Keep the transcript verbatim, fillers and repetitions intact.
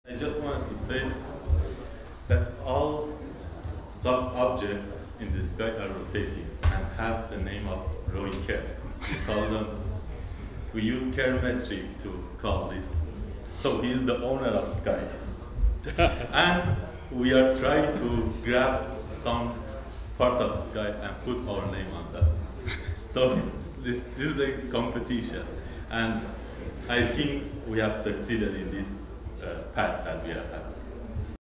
I just wanted to say that all sub-objects in the sky are rotating and have the name of Roy Kerr. We call them, we use Kerr metric to call this. So he is the owner of sky. And we are trying to grab some part of the sky and put our name on that. So this, this is a competition. And I think we have succeeded in this uh, path that we are having.